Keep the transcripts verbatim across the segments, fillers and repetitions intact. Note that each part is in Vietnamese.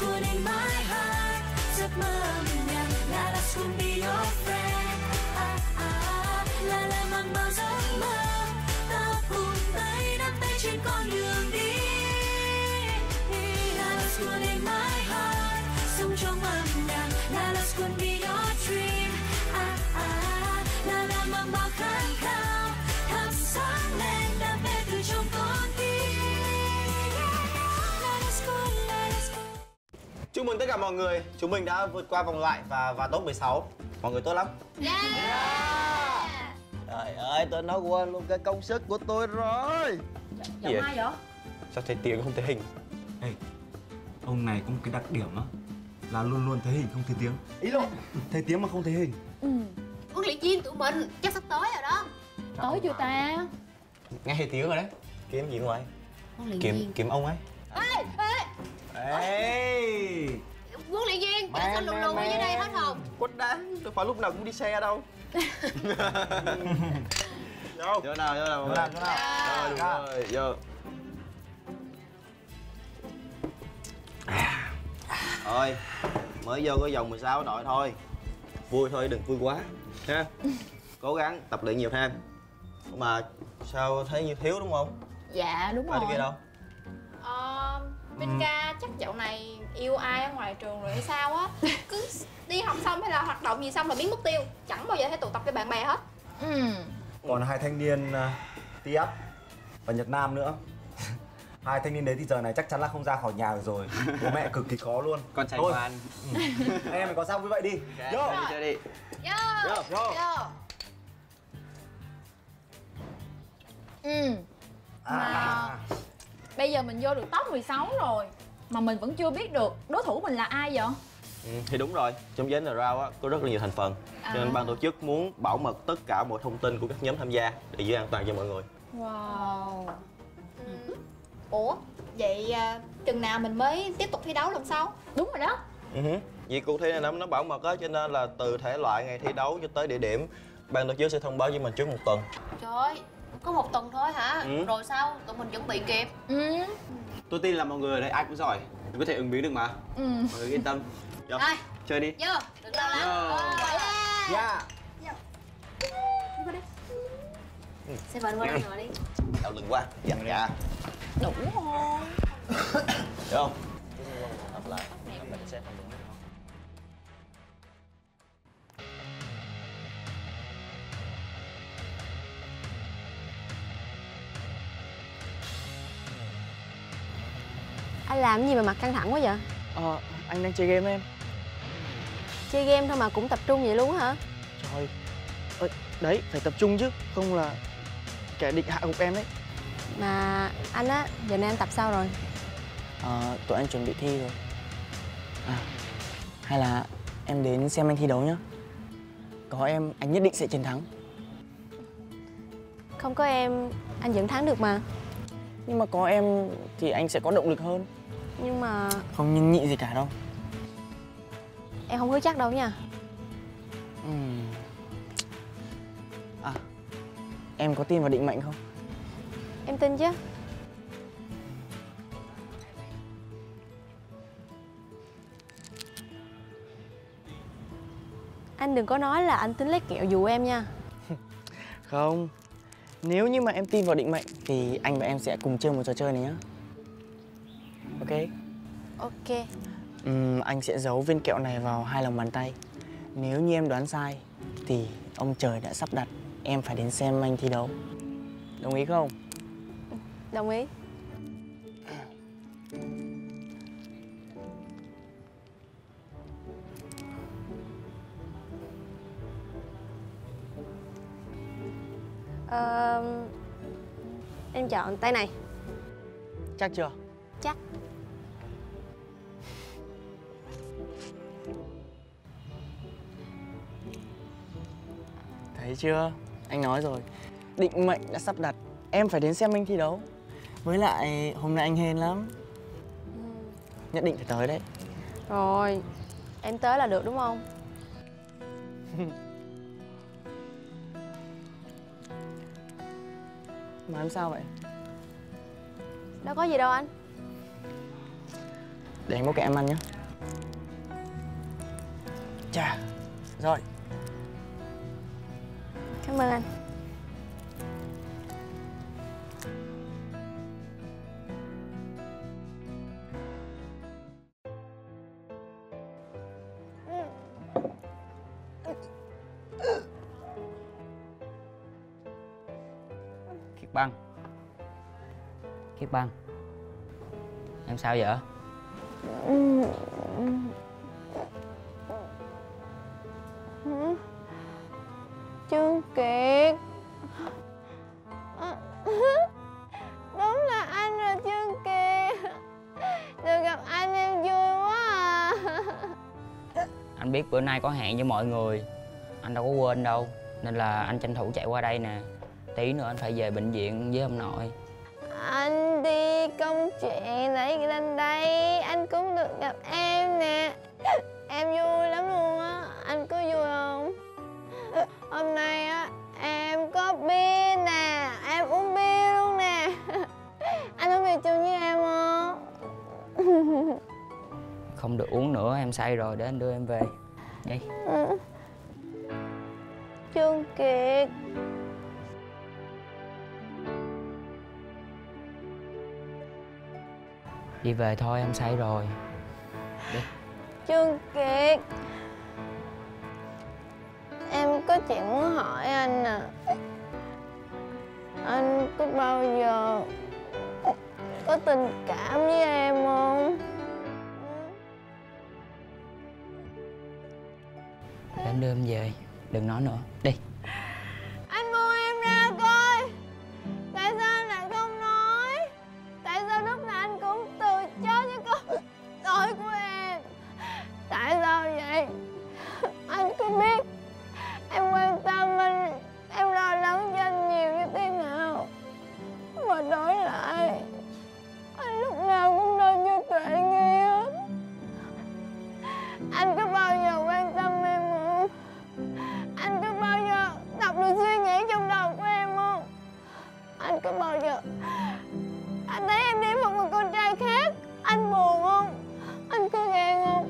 one in my heart. Giấc mơ mình nhằm là last one be your friend. À, à, là là mang bao giấc mơ. Ta cùng tay nắm tay trên con đường đi. Là last one in my heart. Sống trong âm nhạc là last one be your dream. À, à, là là mang bao khát khao. Thắp sáng lên đam mê từ trong con tim. Là last one, là last one. Chúc mừng tất cả mọi người, chúng mình đã vượt qua vòng loại và và top mười sáu. Mọi người tốt lắm. Yeah. Trời ơi, tôi nói quên luôn cái công sức của tôi rồi. Giọng ai vậy? Sao thấy tiếng không thấy hình? Ê, ông này có một cái đặc điểm á là luôn luôn thấy hình không thấy tiếng. Ý luôn. Thấy tiếng mà không thấy hình. Ừ. Huấn luyện viên tụi mình chắc sắp tới rồi đó. Tới chưa ta? Nghe thấy tiếng rồi đấy. Kiếm gì ngoài? Huấn luyện Kiếm viên. kiếm ông ấy. Ê, ê. Ê, Huấn luyện viên, tại sao lùn lùn ở dưới đây hết hồn? Quất đáng, đâu phải lúc nào cũng đi xe đâu. Vô. Vô nào, vô nào. vô nào, vô nào. Rồi, đúng rồi, vô. Thôi, mới vô cái vòng mười sáu đội thôi. Vui thôi, đừng vui quá ha. Cố gắng tập luyện nhiều thêm. Mà sao thấy như thiếu đúng không? Dạ đúng Ba đứa rồi. kia đâu? Ờ, Minh Ca chắc dạo này yêu ai ở ngoài trường rồi hay sao á. Cứ đi học xong hay là hoạt động gì xong là biến mất tiêu. Chẳng bao giờ thấy tụ tập với bạn bè hết. Ừ. còn hai thanh niên uh, Tiap và Nhật Nam nữa. Hai thanh niên đấy thì giờ này chắc chắn là không ra khỏi nhà được rồi. Bố mẹ cực kỳ khó luôn. Con trai Thôi, ngoan. ừ. Anh em mình có sao vui vậy đi. Okay, Vô. đi chơi đi. Vô. Vô, vô. Vô. Ừ. À. Bây giờ mình vô được top mười sáu rồi mà mình vẫn chưa biết được đối thủ mình là ai vậy? Ừ, thì đúng rồi, trong giấy round á có rất là nhiều thành phần. Cho nên À. ban tổ chức muốn bảo mật tất cả mọi thông tin của các nhóm tham gia để giữ an toàn cho mọi người. Wow. Ừ. Ủa, vậy à, chừng nào mình mới tiếp tục thi đấu lần sau? Đúng rồi đó. Uh-huh. Vì cuộc thi này nó nó bảo mật á, cho nên là từ thể loại ngày thi đấu cho tới địa điểm ban tổ chức sẽ thông báo với mình trước một tuần. Trời ơi, có một tuần thôi hả? Ừ. Rồi sao? Tụi mình chuẩn bị kịp. Ừ. Tôi tin là mọi người ở đây ai cũng giỏi, mình có thể ứng biến được mà. Ừ. Mọi người yên tâm. Vô, Rồi. chơi đi. Vô, đừng lo lắng. Vô. Yeah. Sẽ bệnh qua đây ngồi đi. Đau lưng quá, dạ dạ. Đủ không? Được không? Tập lại, mình sẽ không đúng. Anh làm gì mà mặt căng thẳng quá vậy? Ờ, anh đang chơi game em. Chơi game thôi mà cũng tập trung vậy luôn hả? Trời ơi, đấy, phải tập trung chứ, không là kẻ địch hạ gục em đấy. Mà anh á, giờ này anh tập sao rồi? Ờ, tụi anh chuẩn bị thi rồi. À, hay là em đến xem anh thi đấu nhá. Có em, anh nhất định sẽ chiến thắng. Không có em, anh vẫn thắng được mà. Nhưng mà có em thì anh sẽ có động lực hơn. Nhưng mà Không nhưng nhị gì cả đâu. em không hứa chắc đâu nha. Ừm. À, em có tin vào định mệnh không? Em tin chứ. Anh đừng có nói là anh tính lấy kẹo dụ em nha. Không. Nếu như mà em tin vào định mệnh thì anh và em sẽ cùng chơi một trò chơi này nhá. Ok? Ok. Ừm, anh sẽ giấu viên kẹo này vào hai lòng bàn tay. Nếu như em đoán sai thì ông trời đã sắp đặt em phải đến xem anh thi đấu. Đồng ý không? Đồng ý. Ờ, em chọn tay này. Chắc chưa? Chắc. Thấy chưa? Anh nói rồi. Định mệnh đã sắp đặt em phải đến xem anh thi đấu. Với lại hôm nay anh hên lắm. Nhất định phải tới đấy. Rồi, em tới là được đúng không? Mà em sao vậy? Đâu có gì đâu anh. Để anh bốc kẹo em ăn nhé. Chà, rồi. Cảm ơn anh. Khiết Băng. Khiết Băng. Em sao vậy? Trương Kiệt. Đúng là anh rồi Trương Kiệt. Được gặp anh em vui quá à. Anh biết bữa nay có hẹn với mọi người, anh đâu có quên đâu, nên là anh tranh thủ chạy qua đây nè. Tí nữa anh phải về bệnh viện với ông nội. Anh đi công chuyện để lên đây, anh cũng được gặp em nè. Em vui lắm luôn á, anh có vui không? Hôm nay á, em có bia nè, em uống bia luôn nè. Anh uống bia chung với em không? Không được uống nữa, em say rồi, để anh đưa em về. Đi. Ừ. Trương Kiệt. Đi về thôi, em say rồi. Đi. Trương Kiệt. Em có chuyện muốn hỏi anh nè. Anh có bao giờ có tình cảm với em không? Để anh đưa em về, đừng nói nữa. Đi. Anh buông em ra coi. Tại sao anh lại không nói? Tại sao lúc nào anh cũng từ chối những câu nói của em? Tại sao vậy? Anh có biết em quan tâm anh, em lo lắng cho anh nhiều như thế nào? Mà đổi lại, anh lúc nào cũng nói như tuệ nghi hết. Anh có bao giờ quan tâm em không? Anh có bao giờ đọc được suy nghĩ trong đầu của em không? Anh có bao giờ anh thấy em đi một người con trai khác, anh buồn không? Anh có ghen không?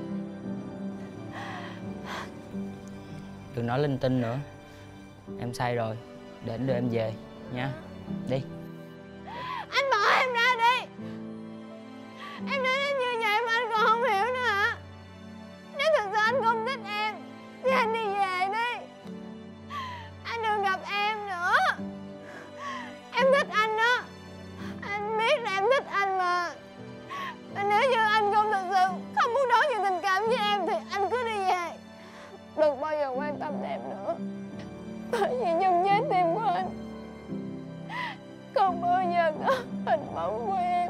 Đừng nói linh tinh nữa. Em say rồi, để anh đưa em về nha. Đi. Anh bỏ em ra đi. Em nói đến như vậy mà anh còn không hiểu nữa hả? Nếu thật sự anh không thích em thì anh đi về đi. Anh đừng gặp em nữa. Em thích anh đó. Anh biết là em thích anh mà. Và nếu như anh không thật sự không muốn đối nhiều tình cảm với em thì anh cứ đi về. Đừng bao giờ quan tâm đến em nữa. Bởi vì trong trái tim của anh không bao giờ có hình bóng của em.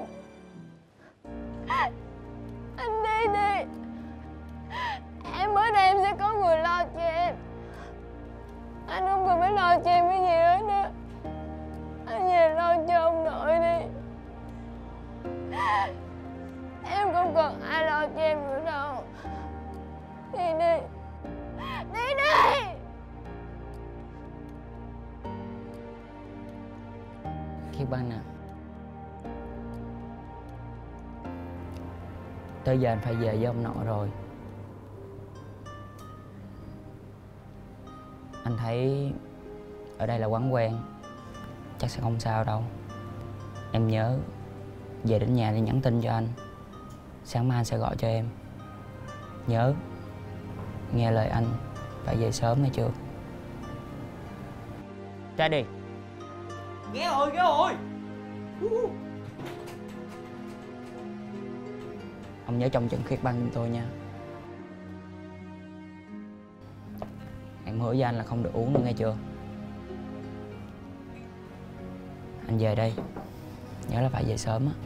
Anh đi đi. Em ở đây em sẽ có người lo cho em. Anh không cần phải lo cho em cái gì hết nữa. Anh về lo cho ông nội đi. Em không cần ai lo cho em nữa đâu. Đi đi. Đi đi. Khiết Băng nè. Tới giờ anh phải về với ông nội rồi. Anh thấy ở đây là quán quen, chắc sẽ không sao đâu. Em nhớ về đến nhà thì nhắn tin cho anh. Sáng mai anh sẽ gọi cho em. Nhớ nghe lời anh, phải về sớm nghe chưa? Ra đi. Nghe rồi, nghe rồi. Ông nhớ trông chừng Khiết Băng giùm tôi nha. Em hứa với anh là không được uống nữa nghe chưa? Anh về đây, nhớ là phải về sớm á.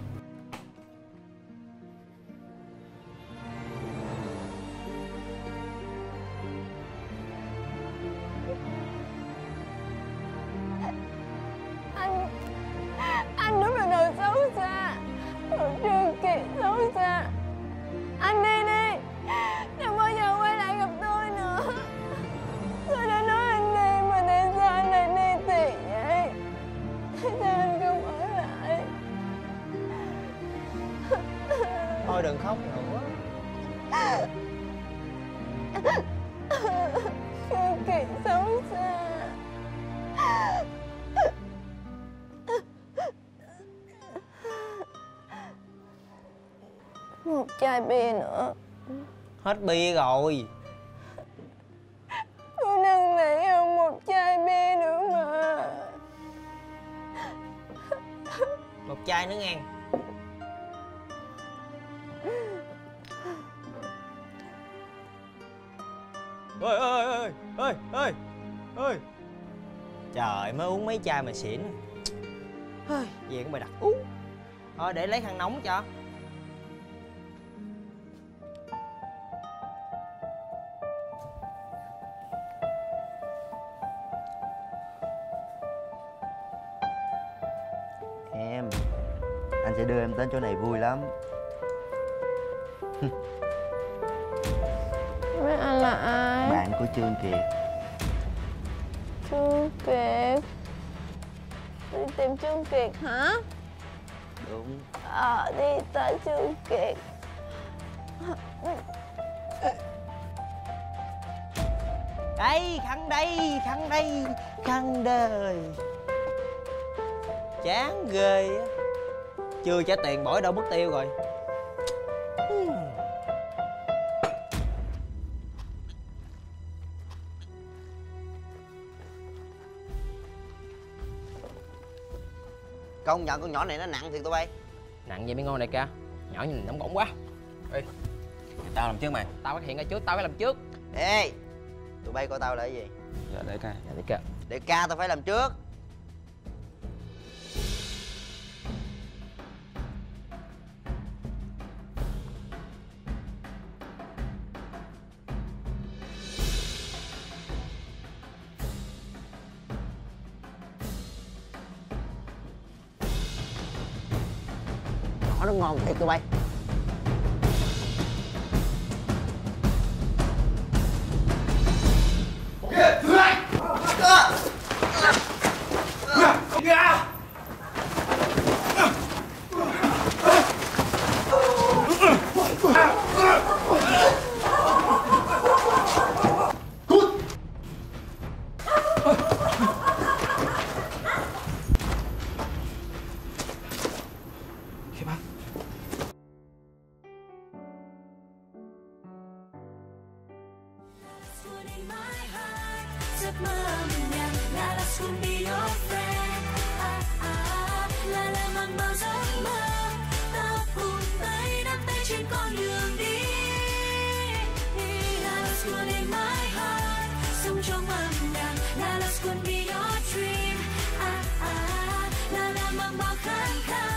Anh Anh đúng là đồ xấu xa. Đồ Trương Kiệt xấu xa. Anh đi đi. Đừng bao giờ quay lại gặp tôi nữa. Tôi đã nói anh đi mà tại sao anh lại đi thiệt vậy? Tại sao anh không ở lại? Kiều Kiệt xấu xa. Một chai bia nữa. Hết bia rồi. Cô năn nỉ ông một chai bia nữa mà. Một chai nữa nghe. Ơi ơi ơi ơi ơi ơi. Trời, mới uống mấy chai mà xỉn. Hơi, về cũng mày đặt uống. Thôi để lấy khăn nóng cho. Em, anh sẽ đưa em đến chỗ này vui lắm. Mấy anh là ai? Bạn của Trương Kiệt. Trương Kiệt. Đi tìm Trương Kiệt hả? Đúng. Ờ, đi tới Trương Kiệt. Đây, khăn đây, khăn đây, khăn đời. Chán ghê á. Chưa trả tiền bỏ đâu mất tiêu rồi. Công nhận con nhỏ này nó nặng thiệt tụi bay. Nặng vậy mới ngon đại ca. Nhỏ nhìn nóng bỏng quá. Ê, tao làm trước mày. Tao phát hiện ra trước, tao phải làm trước. Ê, tụi bay coi tao là cái gì? Dạ để ca. Dạ đại ca. Để ca tao phải làm trước. Nó ngon thiệt tụi bay. Giấc mơ mình nhàng là last will be your friend. À, à, là là mang bao giấc mơ. Ta cùng tay nắm tay trên con đường đi. Là last will in my heart. Sống trong âm nhạc là last will be your dream. À, à, là là mang bao khát khao.